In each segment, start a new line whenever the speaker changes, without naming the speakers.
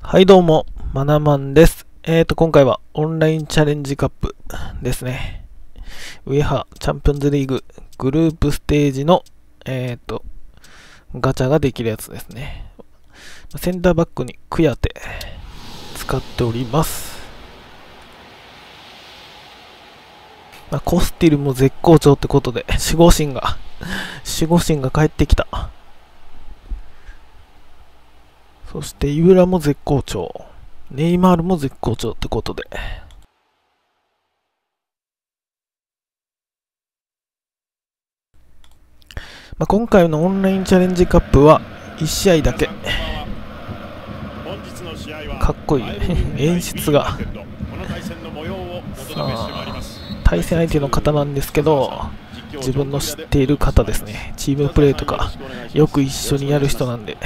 はいどうも、マナマンです。今回はオンラインチャレンジカップですね。ウェハチャンピオンズリーググループステージの、ガチャができるやつですね。センターバックにクヤテ使っております。コスティルも絶好調ってことで、守護神が帰ってきた。そしてイブラも絶好調、ネイマールも絶好調ってことで、今回のオンラインチャレンジカップは1試合だけ。かっこいい演出が。さあ、対戦相手の方なんですけど、自分の知っている方ですね。チームプレーとかよく一緒にやる人なんで。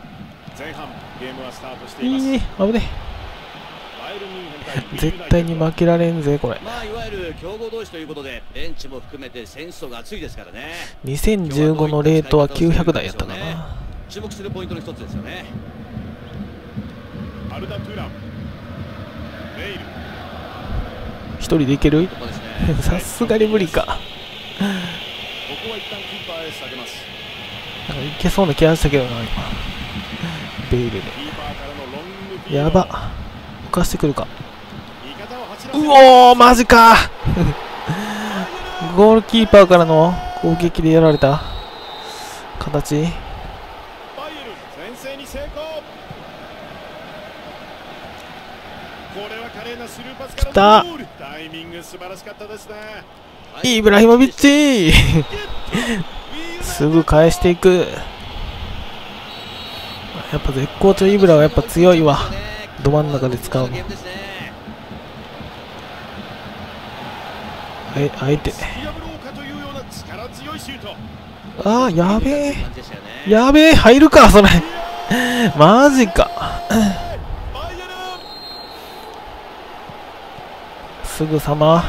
いい、危ねえ。絶対に負けられんぜこれ。
いわゆる強豪同士ということでベンチも含めて選手層が厚いですからね。
2015のレートは900台やったかな。
注目するポイントの一つですよね。
一人でいけるさすがに無理か。なんかいけそうな気がしたけどな今。ベイルでやば、浮かしてくるか。うおーマジかゴールキーパーからの攻撃でやられた形。きたイブラヒモビッチすぐ返していく。やっぱ絶好調イブラはやっぱ強いわ。ど真ん中で使うの。あえてあーやべえやべえ、入るかそれマジかすぐさま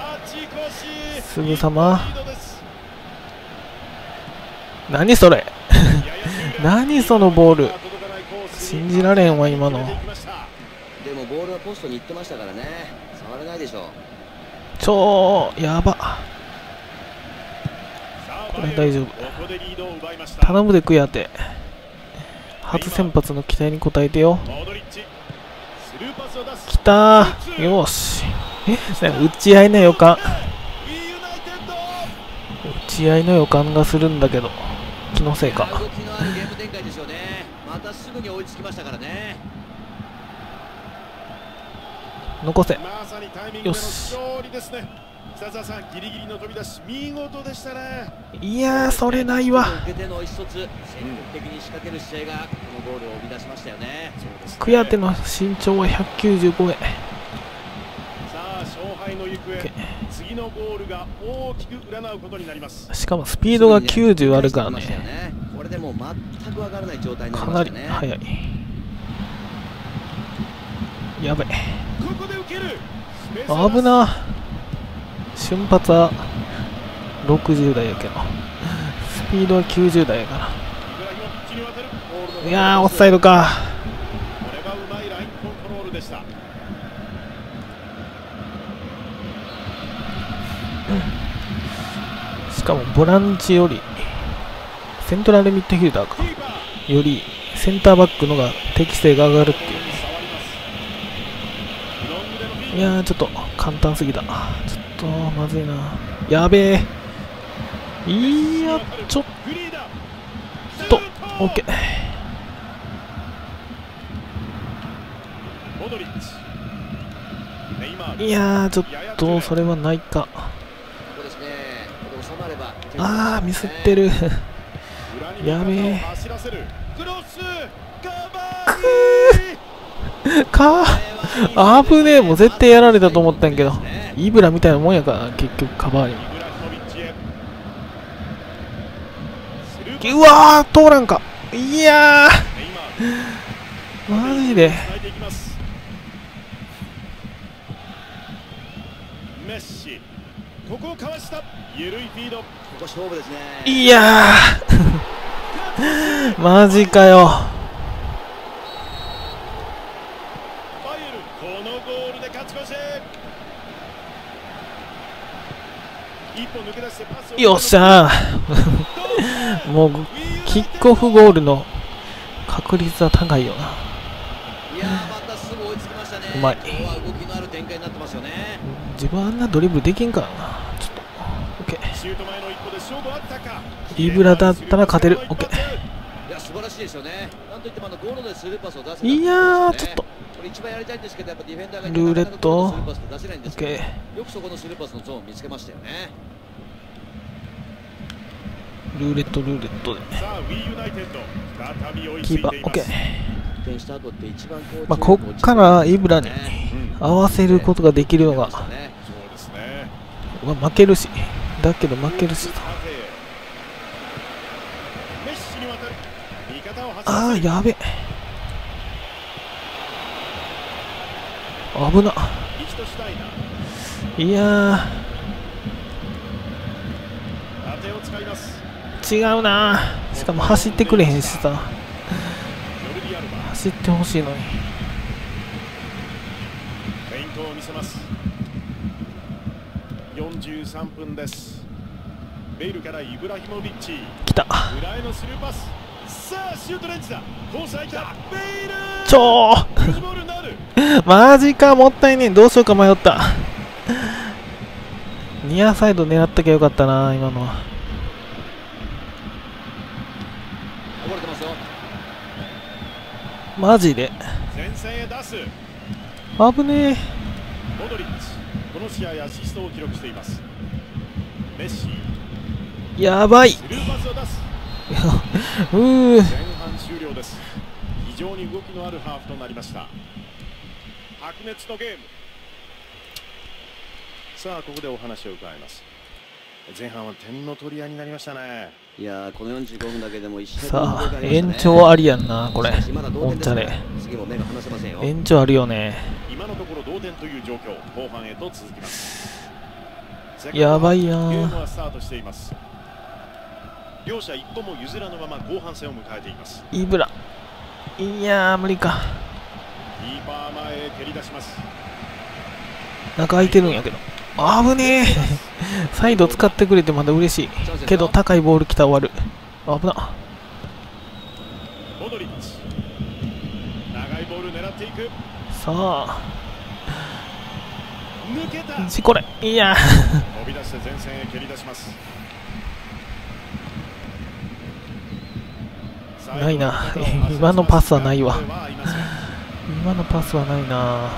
何それ何そのボール、信じられんわ今の。
でもボールはポストに行ってましたからね、触れないでしょう。
超やば、これ大丈夫。頼むでクヤテ、初先発の期待に応えてよ。きたー、よし打ち合いの予感がするんだけど、気のせいか。残せ、よし。いやーそれないわ。クヤテの身長は195。しかもスピードが90あるからね、かなり速い。やべえ、危な。瞬発は60台やけどスピードは90台やから。いやーオフサイドか。しかもボランチよりセントラルミッドフィルダーかよりセンターバックのが適性が上がるっていう。いやーちょっと簡単すぎた。ちょっとまずいな。やべえ、いやちょっと OK。 いやーちょっとそれはないか。あーミスってるやべえかー危ねえ、もう絶対やられたと思ったんやけど、イブラみたいなもんやからな結局カバーに。うわー通らんか。いやーマジでいやーマジかよ。 よっしゃーもうキックオフゴールの確率は高いよな。うまい。自分あんなドリブルできんからな。ちょっと OK。 イブラだったら勝てる。 OK。 いやーちょっとルーレット OK。 ルーレットでキーパー OK。 まあこっからイブラに合わせることができるのが、負けるし、だけど負けるし、ああやべ、危な。いやー違うな。しかも走ってくれへんしさ、走ってほしいのに。
フェイントを見せます。43分です。ベイルからイブラヒモビッチ。
来た。
裏へのスルーパス。さあシュートレンジだ。コース空いた。ベイル。
超マジか、もったいねえ。どうしようか迷った。ニアサイド狙っときゃよかったな、今のは。マジで
前線へ出す。
危ねえ。
モドリッチ、この試合アシストを記録しています。メッシ、
やばい。
スルーパスを出す。
前
半終了です。非常に動きのあるハーフとなりました。白熱のゲーム。さあここでお話を伺います。前半は点の取り合いになりましたね。
いやー、この45分だけでも一
さあ延長ありやんな、これ。オンチャレ延長あるよね。
今のところ同点という状況。後半へと続きます。
やばいやん。
ゲームはスタートしています。両者一歩も譲らぬまま後半戦を迎えています。
イブラ、いやー無理か。
キーパー前へ蹴り出します。
中空いてるんやけど、危ねえサイド使ってくれてまだ嬉しいけど、高いボール来たら終わる。危な。
モドリッチ、長いボール狙っていく。
さあ
抜けた。
これ、いや
飛び出して前線へ蹴り出します。
ないな今のパスはないわ。今のパスはないな。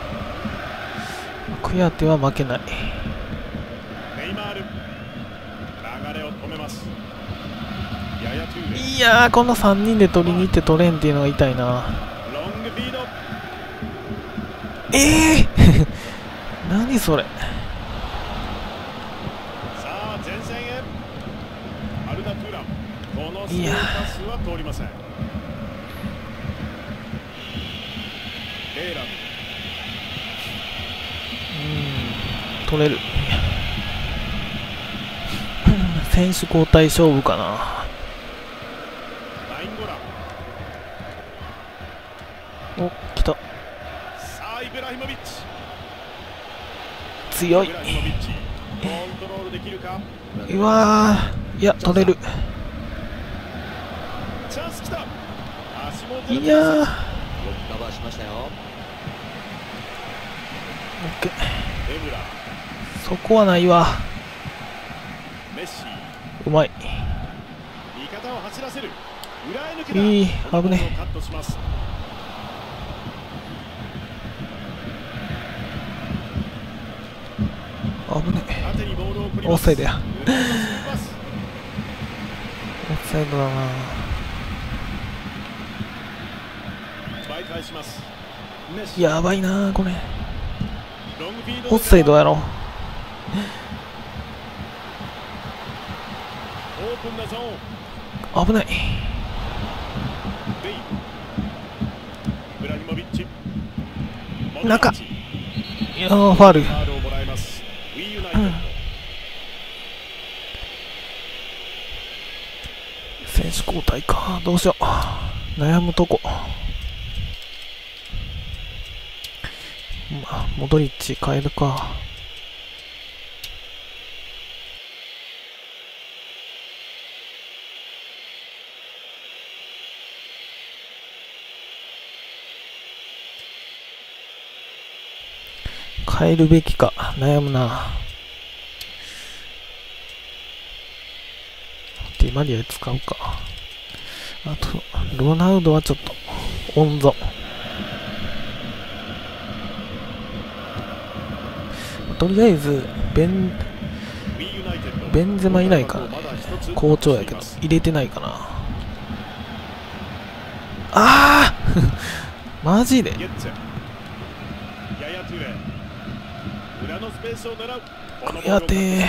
クヤテは負けない。
ネイマール、流れを止めます。
いやー、この3人で取りに行って取れんっていうのが痛いな。
ロングフィード。
何それ。
さあ前線へ。アルダトゥラン、このスルーパスは通りません。レイラン、
取れる。選手交代勝負かな。
ナインゴラン。
お、来た。
さあイブラヒモビッチ。
強い。
イブラヒモビッチ、コントロールできるか。
うわー、いや取れる。
チャンス来た。足元
いやー、
カバーしましたよ。
オッケー。
エムラ、
そこはないわ。
メッシ、
うまい。
味方を走らせる。裏へ抜けた。
いい、危ね。
カットします。
危ね。
縦にボールを送ります。
オフサイドや。
裏へのスルーパス。
オフサイドだな。
奪い返します。メッシ、
やばいなこれ。
ロングフィード。
オフサイドやろ。
オープンなゾーン。
危ない。
ベイ、イブラヒモビッチ、
中。いやー、ファール。
ファールをもらいます。ウィーユナイテッド。
選手交代か。どうしよう。悩むとこ。モドリッチ変えるか。 変えるべきか悩むな。ディマリア使うか。あとロナウドはちょっと温存。とりあえずベンゼマいないからね。好調やけど入れてないかな。ああマジでクヤテ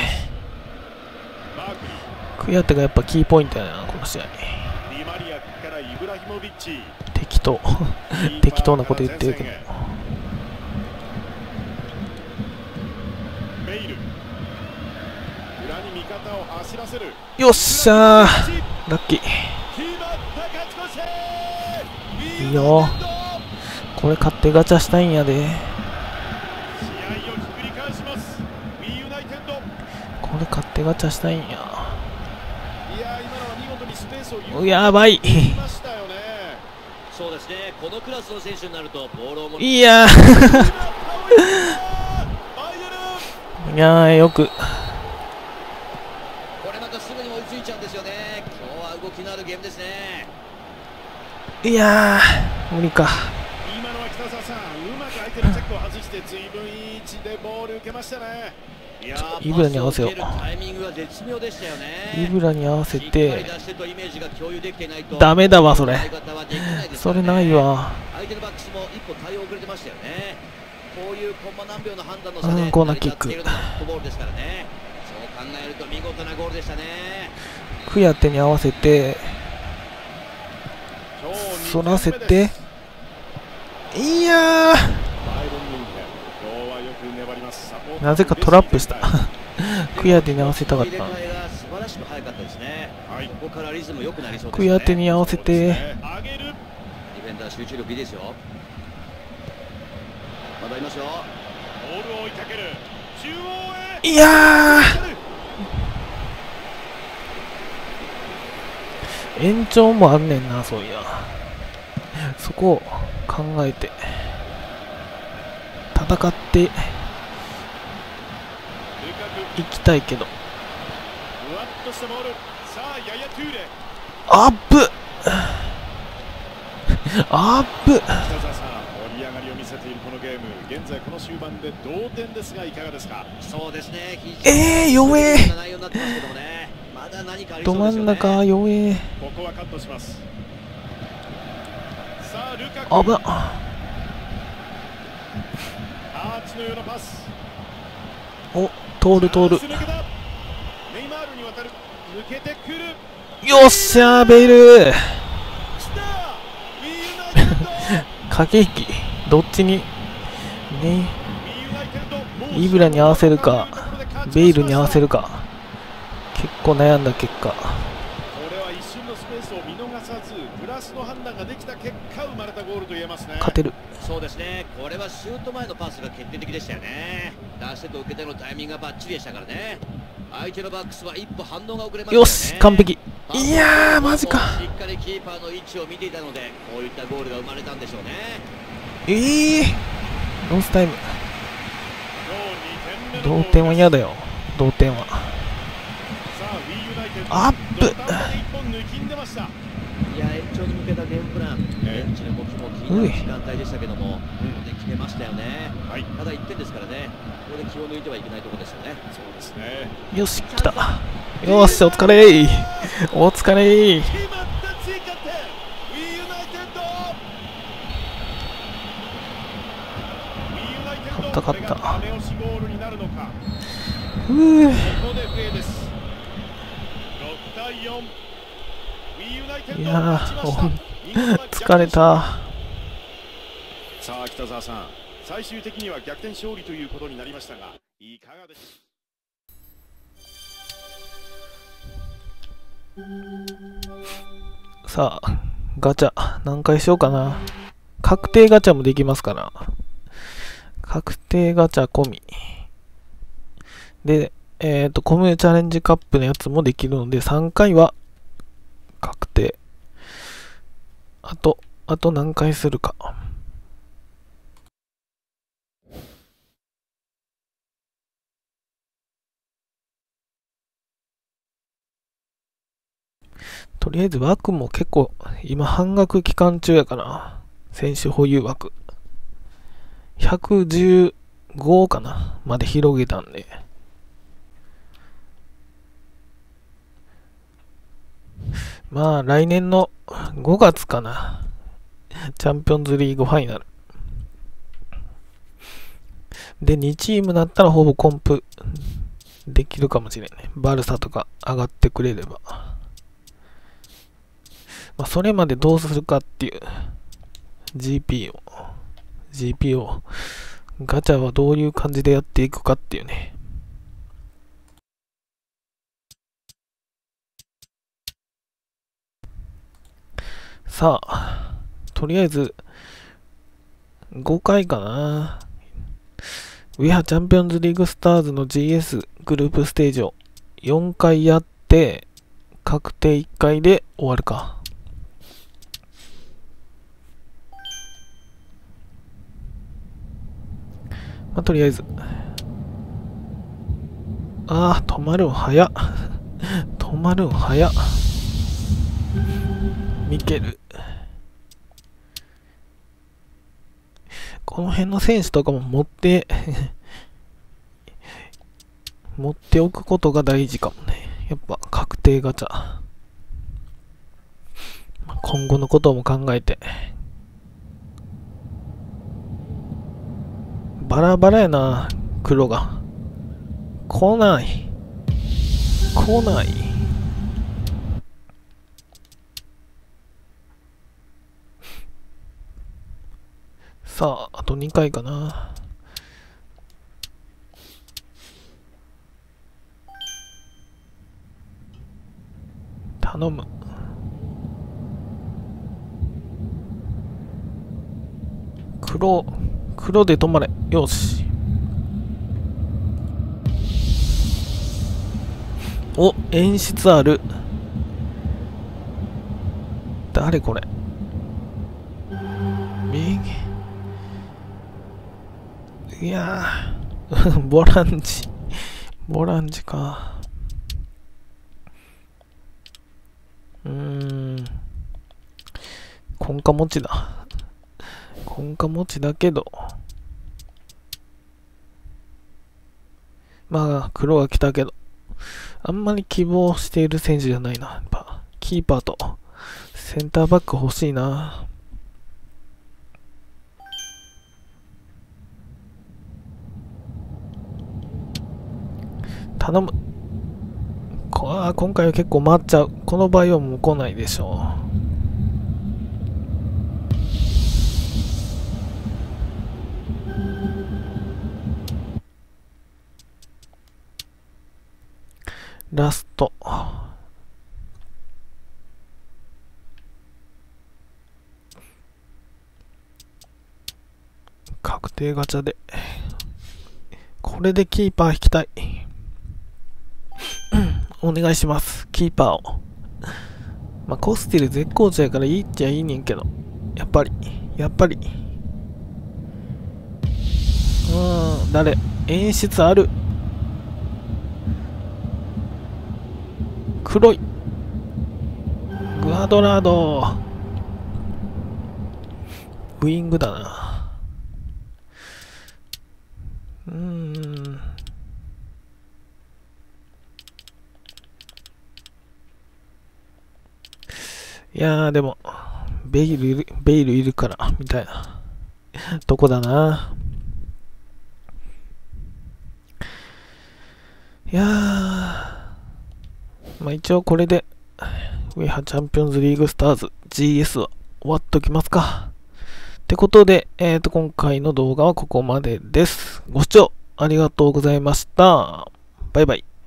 がやっぱキーポイントやな、この試合。適当適当なこと言ってるけど。よっしゃー、ラッキー。いいよ、これ勝ってガチャしたいんやで。これ勝ってガチャしたいんや。やばい
そうですね、このクラスの選手になるとボールを持って、
いやいやー、よく
これまたすぐに追いついちゃうんですよね。今日は動きのあるゲームですね。
いやー、無理か。
今のは北澤さん、うまく相手のチェックを外して随分いい位置でボール受けましたね。
いやー、
イブラに合わせよう。
タイミングが絶妙でしたよね。
イブラに合わせてダ
ダ
メだわ、それそれないわ。
相手のバックスも一歩対応遅れてましたよね。こういうコンマ何秒の判断の差で
うん、コーナーキック。
成り立っているのがフットボールですからね。そう考えると見事なゴールでしたね。
クヤテに合わせて反らせて、いやー、なぜかトラップしたクヤテに合わせたかった。
素晴らしく早かったですね。ここからリズム良くなりそうですね。
クヤテに合わせて、
ディフェンダー集中力いいですよ。まだいますよ。
いやー、延長もあんねんな、そういや。そこを考えて戦っていきたいけど。アップアップ。
盛り上がりを見せているこのゲーム、現在この終盤で同点ですがいかがですか。
そうですね。
弱え。
ど
真ん中弱え。
ここはカットします。さあルカク、
危なっ。
アーチのようなパス。
お、通る。
ネイマールに渡る、抜けてくる。
よっしゃー、ベイル駆け引きどっちにね。イブラに合わせるかベイルに合わせるか、結構悩んだ結果、
これは一瞬のスペースを見逃さずプラスの判断ができた結果生まれたゴールと言えますね。
勝てる。
そうですね。これはシュート前のパスが決定的でしたよね。出してと受けてのタイミングがバッチリでしたからね。相手のバックスは一歩反応が遅れましたよね。
よし、完璧。いやー、マジか。
しっかりキーパーの位置を見ていたので、こういったゴールが生まれたんでしょうね。
ロスタイム。同点は嫌だよ。同点はアップ。
いや、延長に向けたゲームプラン、ベンチの動きも気になる時間帯でしたけども、ここで決めましたよね。ただ1点ですからね、ここで気を抜いてはいけないところですよね。
そうですね。
よし、来た。よし、お疲れー。お疲れー。勝った。いやー、疲れた。
さあ北澤さん、最終的には逆転勝利ということになりましたが、いかがでしょ
う。さあ、ガチャ何回しようかな。確定ガチャもできますから、確定ガチャ込みで、コムチャレンジカップのやつもできるので、3回は確定。あと何回するか。 とりあえず枠も結構、今半額期間中やから、選手保有枠。115かなまで広げたんで。まあ来年の5月かな。チャンピオンズリーグファイナル。で、2チームだったらほぼコンプできるかもしれんね。バルサとか上がってくれれば。まあ、それまでどうするかっていう GPO ガチャはどういう感じでやっていくかっていうね。さあ、とりあえず5回かな。ウィハチャンピオンズリーグスターズの GS グループステージを4回やって確定1回で終わるか。まあ、とりあえず止まるん早っ止まるん早っミケル。この辺の選手とかも持っておくことが大事かもね。やっぱ確定ガチャ。今後のことも考えて。バラバラやな、黒が。来ない。さあ、あと2回かな。頼む。黒で止まれ。よし。お、演出ある。誰これ。右。いやーボランジか。コンカ持ちだ。コンカ持ちだけど、まあ黒が来たけど、あんまり希望している選手じゃないな。やっぱキーパーとセンターバック欲しいな。頼む。今回は結構回っちゃう。この場合はもう来ないでしょう。ラスト。確定ガチャで。これでキーパー引きたい。お願いします。キーパーを。まあ、コスティル絶好調やからいいっちゃいいねんけど。やっぱり。誰？演出ある。黒い。グアドラード。ウイングだな。いやーでもベイルいるからみたいなとこだな。いやーまあ一応これでウィハチャンピオンズリーグスターズ GS は終わっときますか。ってことで今回の動画はここまでです。ご視聴ありがとうございました。バイバイ。